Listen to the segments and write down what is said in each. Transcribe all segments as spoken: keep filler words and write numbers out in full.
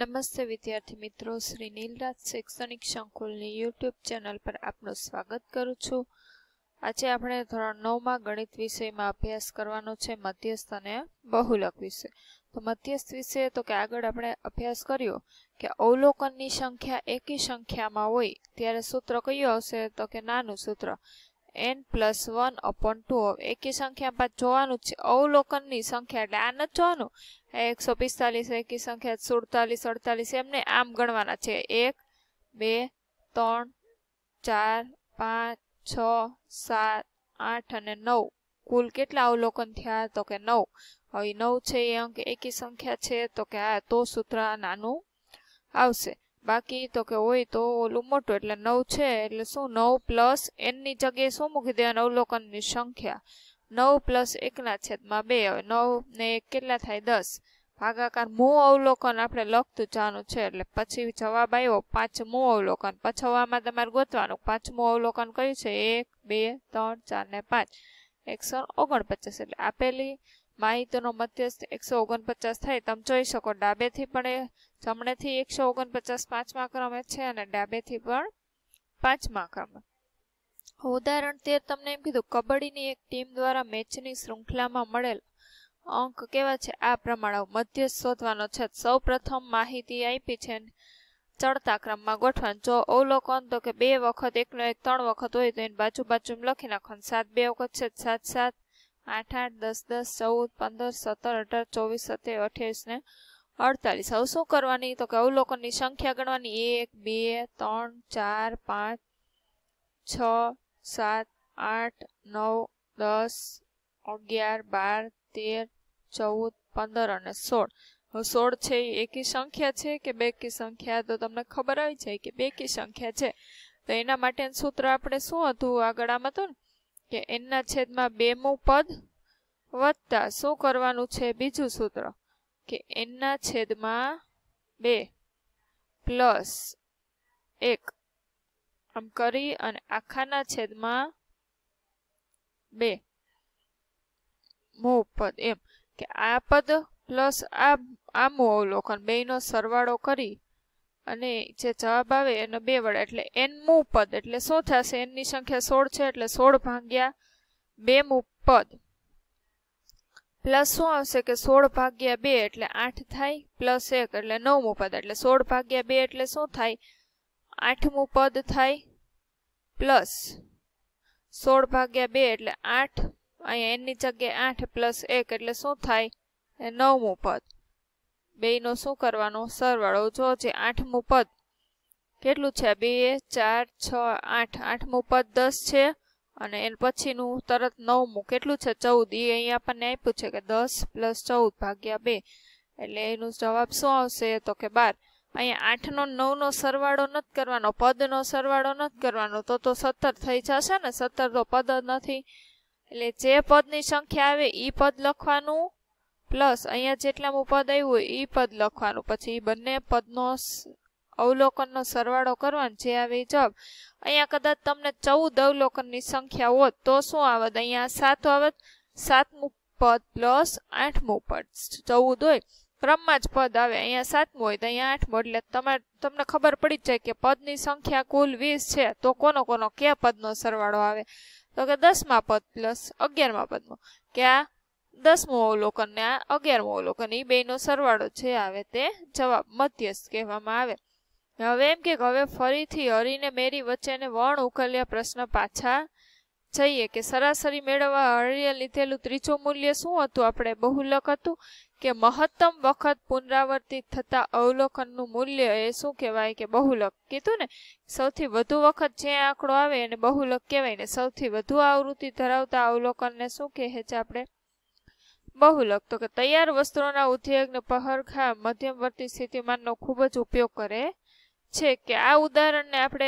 નમસ્તે વિદ્યાર્થી મિત્રો, શ્રી નીલરાજ શૈક્ષણિક સંકુલની યુટ્યુબ ચેનલ પર આપનું સ્વાગત કરું છું। આજે આપણે ધોરણ નવ માં ગણિત વિષયમાં અભ્યાસ કરવાનો છે મધ્યસ્થ અને બહુલક વિશે। તો મધ્યસ્થ વિશે તો કે આગળ આપણે અભ્યાસ કર્યો કે અવલોકનની સંખ્યા એકી સંખ્યામાં હોય ત્યારે સૂત્ર કયું આવશે તો કે નાનું સૂત્ર n plus one upon two. એકી સંખ્યા જોવાનું છે અવલોકનની સંખ્યા એટલે આ નથી જોવાનું એકસો પિસ્તાલીસ એકી સંખ્યા સુડતાલીસ અડતાલીસ એમને આમ ગણવાના છે એક બે ત્રણ ચાર પાંચ છ સાત આઠ અને નવ કુલ કેટલા અવલોકન થયા તો કે નવ। હવે નવ છે એ અંક એકી સંખ્યા છે તો કે આ તો સૂત્ર નાનું આવશે। બાકી તો કે હોય તો ઓલું મોટું એટલે નવ છે એટલે શું નવ પ્લસ એન ની જગ્યાએ શું મૂકી દેવાનું અવલોકનની સંખ્યા નવ પ્લસ એક ના છેદમાં બે। હવે નવ ને એક કેટલા થાય દસ ભાગાકાર મૂળ અવલોકન આપણે લખતું જવાનું છે એટલે પછી જવાબ આવ્યો પાંચમું અવલોકન। પછવામાં તમારે ગોતવાનું પાંચમું અવલોકન કયું છે એક બે ત્રણ ચાર ને પાંચ એકસો ઓગણપચાસ એટલે આપેલી માહિતીનો મધ્યસ્થ એકસો ઓગણપચાસ થાય। તમે જોઈ શકો ડાબેથી પણ જમણેથી એકસો ઓગણપચાસ પાંચમા ક્રમે છે અને ડાબેથી પણ પાંચમા ક્રમે। ઉદાહરણ તેર તમને એમ કીધું કબડ્ડીની એક ટીમ દ્વારા મેચની શૃંખલામાં મળેલ અંક કેવા છે આ પ્રમાણે મધ્યસ્થ શોધવાનો છે। સૌ પ્રથમ માહિતી આપી છે ચડતા ક્રમમાં ગોઠવાનું। જો અવલોકન તો કે બે વખત એકનો એક ત્રણ વખત હોય તો એની બાજુ બાજુમાં લખી નાખવાનું। સાત બે વખત છે સાત સાત આઠ આઠ દસ દસ ચૌદ પંદર સત્તર અઢાર ચોવીસ સત્તર અઠ્યાવીસ ને અડતાલીસ। હવે શું કરવાની તો કે અવલોકનની સંખ્યા ગણવાની એક બે ત્રણ ચાર પાંચ છ સાત આઠ નવ દસ અગિયાર બાર તેર ચૌદ પંદર અને સોળ। હવે સોળ છે એ એકી સંખ્યા છે કે બેકી સંખ્યા તો તમને ખબર આવી જાય કે બેકી સંખ્યા છે તો એના માટેનું સૂત્ર આપણે શું હતું આગળ આમ હતું ને કે એના છેદમાં બેમું પદ વત્તા શું કરવાનું છે બીજું સૂત્ર કે એના છેદમાં બે પ્લસ એક આમ કરી અને આખાના છેદમાં બે મૂળ પદ એમ કે આ પદ પ્લસ આ આમું અવલોકન બેયનો સરવાળો કરી અને જે જવાબ આવે એનો બે વડે એટલે એન મું પદ એટલે શું થશે એનની સંખ્યા સોળ છે એટલે સોળ ભાગ્યા બે મું પદ પ્લસ શું આવશે કે સોળ ભાગ્યા બે એટલે આઠ થાય પ્લસ એક એટલે નવમું પદ એટલે સોળ ભાગ્યા બે એટલે શું થાય આઠમું પદ થાય પ્લસ સોળ ભાગ્યા બે એટલે આઠ અહીંયા એની જગ્યાએ આઠ પ્લસ એક એટલે શું થાય નવમું પદ બેયનો શું કરવાનો સરવાળો। જો જે આઠમું પદ કેટલું છે બે ચાર છ આઠ આઠમું પદ દસ છે અને એના પછીનું તરત નવમું કેટલું છે ચૌદ એ અહીંયા આપણને આપ્યું છે કે દસ પ્લસ ચૌદ ભાગ્યા બે એટલે એનું જવાબ શું આવશે તો કે બાર। અહીંયા આઠ નો નવ નો સરવાળો નથી કરવાનો પદનો સરવાળો નથી કરવાનો તો તો સત્તર થઈ જશે ને સત્તર તો પદ જ નથી એટલે જે પદની સંખ્યા આવે ઈ પદ લખવાનું પ્લસ અહીંયા જેટલામાં પદ આવ્યું હોય ઈ પદ લખવાનું પછી બંને પદનો અવલોકનનો સરવાળો કરવાનો જે આવે એ જવાબ। અહીંયા કદાચ તમને ચૌદ અવલોકનની સંખ્યા હોત તો શું આવત અહીંયા સાત આવત સાતમું પદ પ્લસ આઠમું પદ ચૌદ હોય ક્રમમાં જ પદ આવે અહીંયા સાતમું હોય તો અહીંયા આઠમું એટલે તમારે તમને ખબર પડી જ જાય કે પદની સંખ્યા કુલ વીસ છે તો કોનો કોનો કયા પદનો સરવાળો આવે તો કે દસમા પદ પ્લસ અગિયારમા પદનો કે આ દસમું અવલોકન ને આ અગિયારમું અવલોકન એ બેનો સરવાળો જે આવે તે જવાબ મધ્યસ્થ કહેવામાં આવે। હવે એમ કે હવે ફરીથી હરી ને મેરી વચ્ચેને વણ ઉકેલ્યા પ્રશ્ન પાછા જઈએ કે સરાસરી મેળવવા હરીએ લીધેલું ત્રીજું મૂલ્ય શું હતું આપણે બહુલક હતું કે મહત્તમ વખત પુનરાવર્તિત થતા અવલોકનનું મૂલ્ય એ શું કહેવાય કે બહુલક કીધું ને સૌથી વધુ વખત જે આંકડો આવે એને બહુલક કહેવાય ને સૌથી વધુ આવૃત્તિ ધરાવતા અવલોકનને શું કહે છે આપણે બહુલક। તો કે તૈયાર વસ્તુઓના ઉદ્યોગને પહરખા મધ્યમવર્તી સ્થિતિમાનનો ખૂબ જ ઉપયોગ કરે છે કે આ ઉદાહરણને આપણે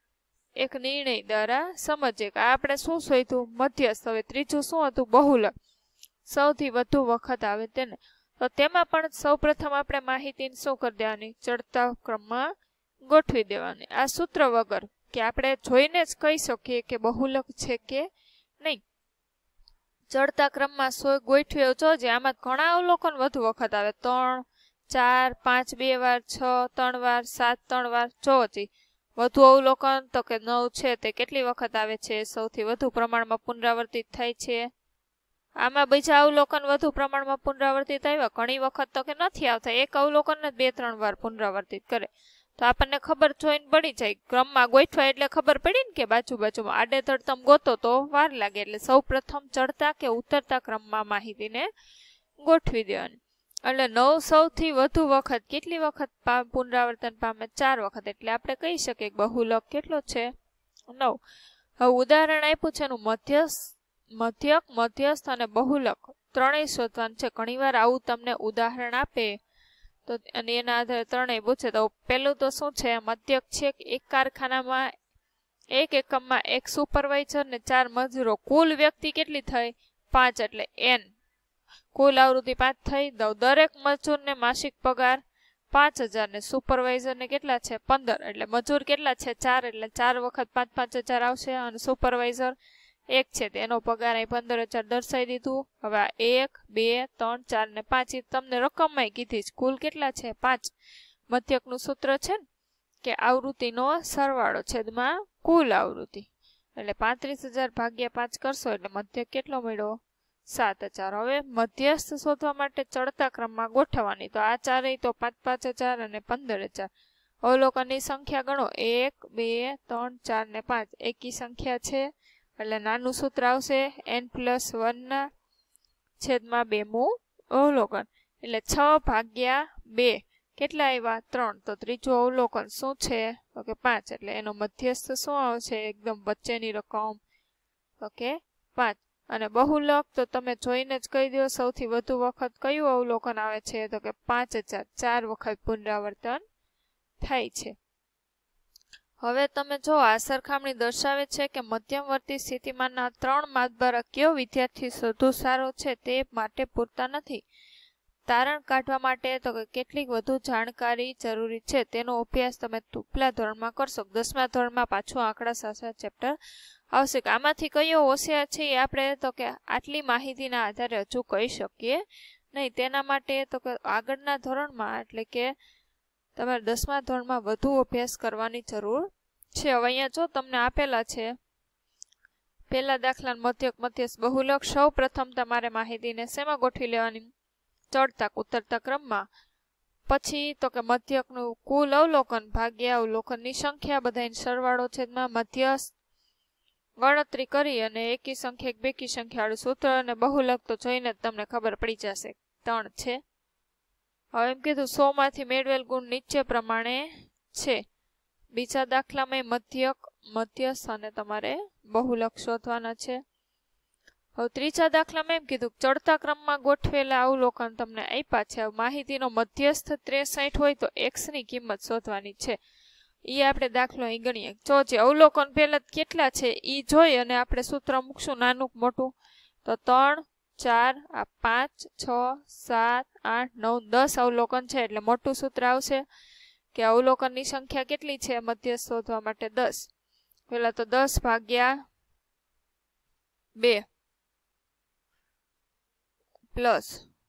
એક નિર્ણય દ્વારા સમજીએ કે આપણે શું શોધ્યું મધ્યસ્થ। હવે ત્રીજું શું હતું બહુલક સૌથી વધુ વખત આવે તેને તો તેમાં પણ સૌપ્રથમ આપણે માહિતીને શું કરી દેવાની ચડતા ક્રમમાં ગોઠવી દેવાની આ સૂત્ર વગર કે આપણે જોઈને જ કહી શકીએ કે બહુલક છે કે નહીં। ચડતા ક્રમમાં સો ગોઠવ્યો જોજે આમાં ઘણા અવલોકન વધુ વખત આવે ત્રણ ચાર પાંચ બે વાર, છ ત્રણ વાર, સાત ત્રણ વાર. જો હજી વધુ અવલોકન તો કે નવ છે તે કેટલી વખત આવે છે? સૌથી વધુ પ્રમાણમાં પુનરાવર્તિત થાય છે. આમાં બીજા અવલોકન વધુ પ્રમાણમાં પુનરાવર્તિત આવ્યા ઘણી વખત તો કે નથી આવતા. એક અવલોકન ને બે ત્રણ વાર પુનરાવર્તિત કરે તો આપણને ખબર જોઈને પડી જાય. ક્રમમાં ગોઠવાય એટલે ખબર પડી ને કે બાજુ બાજુમાં આડેધડ તમે ગોતો તો વાર લાગે. એટલે સૌ પ્રથમ ચડતા કે ઉતરતા ક્રમમાં માહિતીને ગોઠવી દેવાની. એટલે નવ સૌથી વધુ વખત કેટલી વખત પુનરાવર્તન પામે? ચાર વખત. એટલે આપણે કહી શકીએ બહુલક કેટલો છે? નવ. હવે ઉદાહરણ આપ્યું છે એનું મધ્યસ્થ મધ્યક મધ્યસ્થ અને બહુલક ત્રણેય શોધવાનું છે. ઘણીવાર આવું તમને ઉદાહરણ આપે તો અને એના આધારે ત્રણેય પૂછે તો પેલું તો શું છે? મધ્યક છે એક કારખાનામાં એક એકમમાં એક સુપરવાઇઝર ને ચાર મજૂરો. કુલ વ્યક્તિ કેટલી થઈ? પાંચ. એટલે એન. કુલ આવૃત્તિ પાંચ થઈ. દરેક મજૂરને માસિક પગાર પાંચ હજાર ને સુપરવાઇઝર ને કેટલા છે? પંદર. એટલે મજૂર કેટલા છે? ચાર. એટલે ચાર વખત પાંચ પાંચ હજાર આવશે. અને સુપરવાઇઝર એક છે તેનો પગાર અહીં પંદર હજાર દર્શાવી દીધું. હવે એક બે ત્રણ ચાર ને પાંચ તમને રકમમાં કીધી જ. કુલ કેટલા છે? પાંચ. મધ્યકનું સૂત્ર છે ને કે આવૃત્તિનો સરવાળો છેદમાં કુલ આવૃત્તિ. એટલે પાંત્રીસ હજાર ભાગ્યા પાંચ કરશો એટલે મધ્યક કેટલો મળ્યો? સાત હજાર. હવે મધ્યસ્થ શોધવા માટે ચડતા ક્રમમાં ગોઠવવાની. તો આ ચારેય તો પાંચ પાંચ હજાર અને પંદર હજાર. અવલોકનની સંખ્યા ગણો. એક બે ત્રણ ચાર ને પાંચ એકી સંખ્યા છે. એટલે નાનું સૂત્ર આવશે એન પ્લસ વન ના છેદમાં બે મુ અવલોકન. એટલે છ ભાગ્યા બે કેટલા આવ્યા? ત્રણ. તો ત્રીજું અવલોકન શું છે? તો કે પાંચ. એટલે એનો મધ્યસ્થ શું આવશે? એકદમ વચ્ચેની રકમ તો કે પાંચ. અને બહુલક તો તમે જોઈને જ કહી દો સૌથી વધુ વખત કયું અવલોકન આવે છે? તો કે પાંચ હજાર. ચાર વખત પુનરાવર્તન થાય છે. હવે તમે જો આ સરખામણી દર્શાવે છે કે મધ્યમવર્તી સ્થિતિમાનના ત્રણ માતબારા કયો વિદ્યાર્થી વધુ સારો છે તે માટે પૂરતા નથી. તારણ કાઢવા માટે તો કે કેટલીક વધુ જાણકારી જરૂરી છે તેનો અભ્યાસ તમે ઉપલા ધોરણમાં કરશો. દસમા ધોરણમાં પાછું આંકડાશાસ્ત્ર ચેપ્ટર આવશે. આમાંથી કયો હોશિયાર છે એ આપણે તો કે આટલી માહિતીના આધારે હજુ કહી શકીએ નહીં. તેના માટે તો કે આગળના ધોરણમાં એટલે કે તમારે દસમા ધોરણમાં વધુ અભ્યાસ કરવાની જરૂર છે. હવે અહીંયા જો તમને આપેલા છે પેલા દાખલા મધ્યક મધ્યસ્થ બહુલક. સૌ પ્રથમ તમારે માહિતીને શેમાં ગોઠવી લેવાની? ચડતા ઉતરતા ક્રમમાં. પછી તો કે મધ્યકનું કુલ અવલોકન ભાગ્યા અવલોકનની સંખ્યા બધાની સરવાળો છેદમાં મધ્યસ્થ ગણતરી કરી અને એકી સંખ્યા એક બેકી સંખ્યા વાળું સૂત્ર. અને બહુલક તો જોઈને જ તમને ખબર પડી જશે ત્રણ છે. હવે એમ કીધું સો માંથી મેળવેલ ગુણ નીચે પ્રમાણે છે. બીજા દાખલામાં મધ્યક મધ્યસ્થ અને તમારે બહુલક શોધવાના છે. હવે ત્રીજા દાખલામાં એમ કીધું ચડતા ક્રમમાં ગોઠવેલા અવલોકન તમને આપ્યા છે. માહિતીનો મધ્યસ્થ ત્રેસઠ હોય તો એક્સ ની કિંમત શોધવાની છે. એ આપણે દાખલો અહીં ગણીએ. જો જે અવલોકન પહેલા કેટલા છે એ જોઈ અને આપણે સૂત્ર મૂકશું નાનું મોટું. તો ત્રણ ચાર આ પાંચ છ સાત આઠ નવ દસ અવલોકન છે. એટલે મોટું સૂત્ર આવશે કે અવલોકનની સંખ્યા કેટલી છે મધ્યસ્થ શોધવા માટે? દસ. પેલા તો દસ ભાગ્યા બે પ્લસ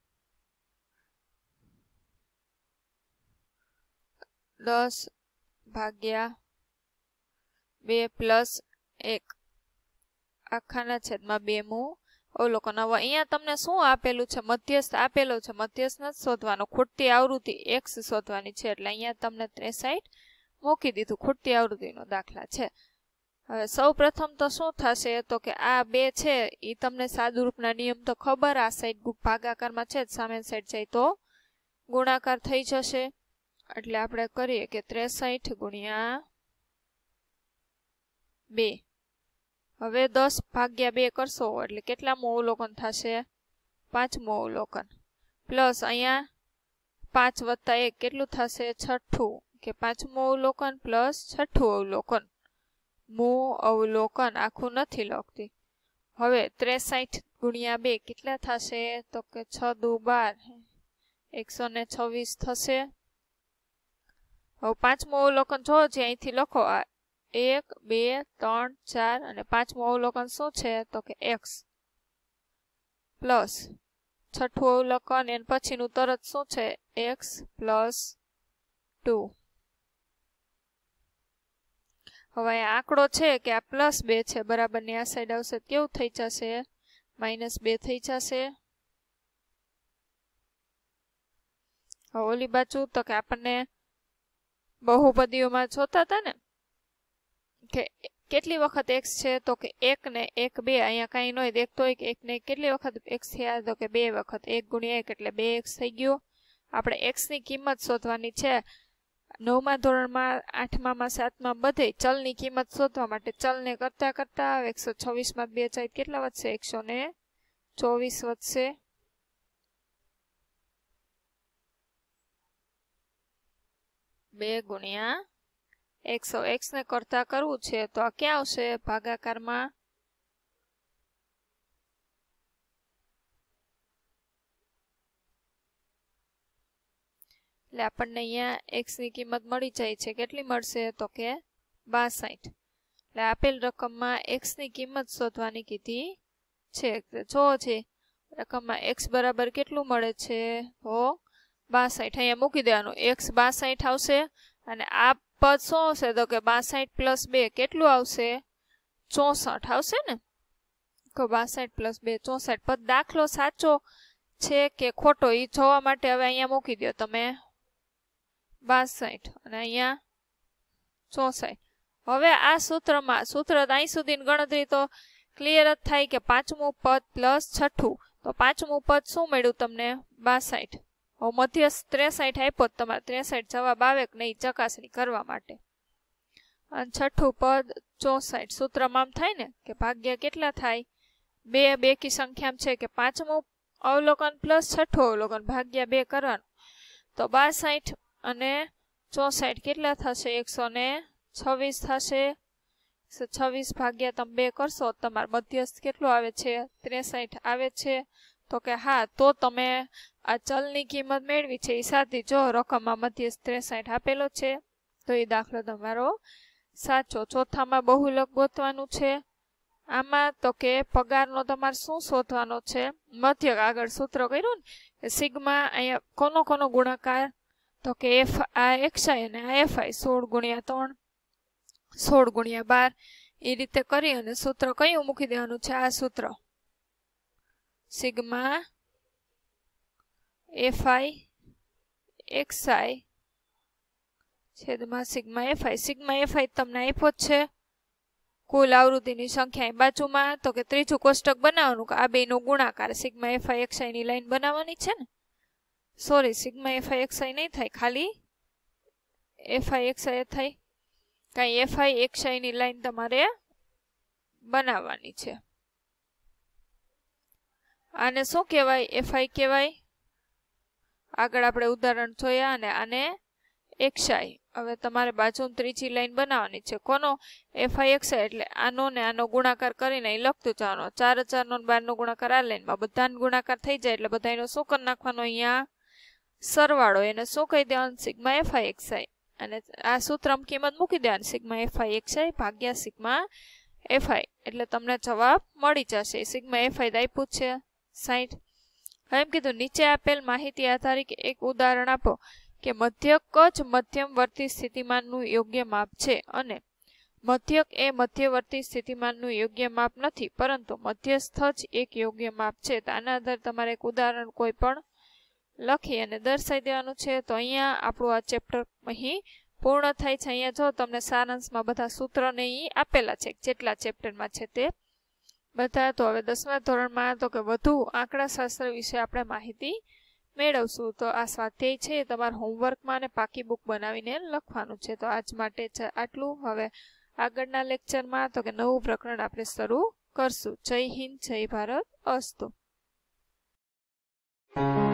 દસ ભાગ્યા બે પ્લસ એક આખાના છેદમાં બે મુ અવલોકન. હવે અહીંયા તમને શું આપેલું છે? મધ્યસ્થ આપેલો છે. મધ્યસ્થ નથી શોધવાનો. ખૂટતી આવૃત્તિ એક્સ શોધવાની છે. એટલે અહીંયા તમને ત્રેસઠ મૂકી દીધું. ખૂટતી આવૃત્તિનો દાખલા છે. હવે સૌ પ્રથમ તો શું થશે? તો કે આ બે છે એ તમને સાદુરૂપના નિયમ તો ખબર. આ સાઈડ ભાગાકારમાં છે જ સામે સાઈડ જાય તો ગુણાકાર થઈ જશે. એટલે આપણે કરીએ કે ત્રેસઠ ગુણ્યા બે. હવે દસ ભાગ્યા બે કરશો એટલે કેટલામું અવલોકન થશે? પાંચમું અવલોકન. પ્લસ અહીંયા પાંચ વત્તા એક કેટલું થશે? છઠ્ઠું. કે પાંચમું અવલોકન પ્લસ છઠ્ઠું અવલોકન. મુ અવલોકન આખું નથી લખતી. હવે ત્રેસઠ ગુણ્યા બે કેટલા થશે? તો કે છ દુ બાર એકસો ને છવ્વીસ થશે. હવે પાંચમું અવલોકન જો જે અહીંથી લખો આ એક બે ત્રણ ચાર અને પાંચમું અવલોકન શું છે? તો કે એક્સ પ્લસ છઠ્ઠું અવલોકન એન પછીનું તરત શું છે એક્સ પ્લસ ટુ. હવે આંકડો છે કે આ પ્લસ બે છે બરાબર ની આ સાઈડ આવશે કેવું થઈ જશે માઇનસ બે થઈ જશે. ઓલી બાજુ તો કે આપણને બહુપદીઓમાં જોતા હતા ને કે કેટલી વખત એક્સ છે તો કે એક ને એક બે. અહીંયા કઈ ન દેખતો હોય કે એક ને કેટલી વખત એક્સ થયા તો કે બે વખત એક ગુણ્યા એક એટલે બે એક્સ થઈ ગયો. આપણે એક્સ ની કિંમત શોધવાની છે. નવમા ધોરણમાં આઠમામાં સાતમા બધે ચલની કિંમત શોધવા માટે ચલને કરતા કરતા એકસો છવ્વીસ માં બે જાય કેટલા વધશે એકસો ને ચોવીસ વધશે. બે ગુણ્યા એકસો એક્સ ને કરતા કરવું છે તો આ ક્યાં આવશે ભાગાકારમાં એટલે આપણને અહીંયા એક્સ ની કિંમત મળી જાય છે કેટલી મળશે તો કે બાસઠ. એટલે આપેલ રકમમાં એક્સ ની કિંમત શોધવાની કીધી છે. જો છે રકમમાં એક્સ બરાબર કેટલું મળે છે તો બાસઠ. અહીંયા મૂકી દેવાનું એક્સ બાસઠ આવશે અને આ પદ શું આવશે તો કે બાસઠ પ્લસ બે કેટલું આવશે ચોસઠ આવશે ને. તો બાસઠ પ્લસ બે ચોસઠ. પદ દાખલો સાચો છે કે ખોટો એ જોવા માટે હવે અહીંયા મૂકી દો તમે બાસઠ અને અહીંયા ચોસઠ. હવે આ સૂત્રમાં સૂત્ર અહીં સુધીની ગણતરી તો ક્લિયર જ થાય કે પાંચમું પદ પ્લસ છઠ્ઠું તો પાંચમું પદ શું મળ્યું તમને બાસઠ. હવે મધ્યસ્થ ત્રેસઠ આપ્યો તમારે ત્રેસઠ જવાબ આવે કે નહીં ચકાસણી કરવા માટે. અને છઠ્ઠું પદ ચોસઠ. સૂત્રમાં આમ થાય ને કે ભાગ્યા કેટલા થાય બે બેકી સંખ્યામાં છે કે પાંચમું અવલોકન પ્લસ છઠ્ઠું અવલોકન ભાગ્યા બે કરવાનું તો બાસઠ અને ચોસઠ કેટલા થશે એકસો ને છવ્વીસ થશે. છવ્વીસ ભાગ્યા તમે બે કરશો તમારે મધ્યસ્થ કેટલું આવે છે ત્રેસઠ આવે છે. તો કે હા તો તમે આ ચલની કિંમત મેળવી છે એ સાચી. જો રકમમાં મધ્યસ્થ ત્રેસઠ આપેલો છે તો એ દાખલો તમારો સાચો. ચોથામાં બહુલક ગોતવાનું છે. આમાં તો કે પગારનો તમારે શું શોધવાનો છે મધ્યક. આગળ સૂત્ર કર્યું ને સિગ્મા અહીંયા કોનો કોનો ગુણાકાર તો કે એફ આ એક્સઆઈ અને આ એફઆઈ સોળ ગુણ્યા ત્રણ સોળ ગુણ્યા બાર એ રીતે કરી અને સૂત્ર કયું મૂકી દેવાનું છે આ સૂત્ર સિગ્મા એફઆઈ એક્સઆઈ છેદમાં સિગ્મા એફઆઈ. સિગ્મા એફઆઈ તમને આપ્યો જ છે કુલ આવૃત્તિની સંખ્યા બાજુમાં તો કે ત્રીજું કોષ્ટક બનાવવાનું કે આ બે નો ગુણાકાર સિગ્મા એફઆઈ એક્સઆઈ ની લાઈન બનાવવાની છે ને. સોરી સિગ્મા એફઆઈ એક્સઆઈ નહીં થાય ખાલી એફઆઈ એક્સઆઈ થાય કઈ એફઆઈ એક્સઆઈ ની લાઈન તમારે બનાવવાની છે. આને શું કહેવાય એફઆઈ કહેવાય. આગળ આપણે ઉદાહરણ જોયા અને આને એક્સઆઈ. હવે તમારે બાજુ ત્રીજી લાઈન બનાવવાની છે કોનો એફઆઈ એક્સઆઈ એટલે આનો ને આનો ગુણાકાર કરીને એ લખતું જવાનો. ચાર હજાર નો બાર નો ગુણાકાર આ લાઈનમાં બધાનો ગુણાકાર થઈ જાય એટલે બધાનો શું કરી નાખવાનો અહીંયા સરવાળો એને શું કહી દેવાનું સિગ્મા એફઆઈ એક્સઆઈ અને આ સૂત્રમાં કિંમત મૂકી દેવાની સિગ્મા એફઆઈ એક્સઆઈ ભાગ્યા સિગ્મા એફઆઈ એટલે તમને જવાબ મળી જશે. સિગ્મા એફઆઈ આપ્યું છે સાઠ. એમ કીધું નીચે આપેલ માહિતી આધારિત એક ઉદાહરણ આપો કે મધ્યક જ મધ્યમવર્તી સ્થિતિમાનનું યોગ્ય માપ છે અને મધ્યક એ મધ્યવર્તી સ્થિતિમાનનું યોગ્ય માપ નથી પરંતુ મધ્યસ્થ જ એક યોગ્ય માપ છે. તો આના આધારે તમારે એક ઉદાહરણ કોઈ પણ લખી અને દર્શાવી દેવાનું છે. તો અહીંયા આપણું આ ચેપ્ટર અહીં પૂર્ણ થાય છે. અહીંયા જો તમને સારાંશમાં બધા સૂત્રને એ આપેલા છે જેટલા ચેપ્ટરમાં છે તે બધા. તો હવે દસમા ધોરણમાં તો કે વધુ આંકડાશાસ્ત્ર વિશે આપણે માહિતી મેળવશું. તો આ સ્વાધ્યાય છે તમારા હોમવર્કમાં અને પાકી બુક બનાવીને લખવાનું છે. તો આજ માટે આટલું. હવે આગળના લેક્ચરમાં તો કે નવું પ્રકરણ આપણે શરૂ કરશું. જય હિન્દ જય ભારત અસ્તુ.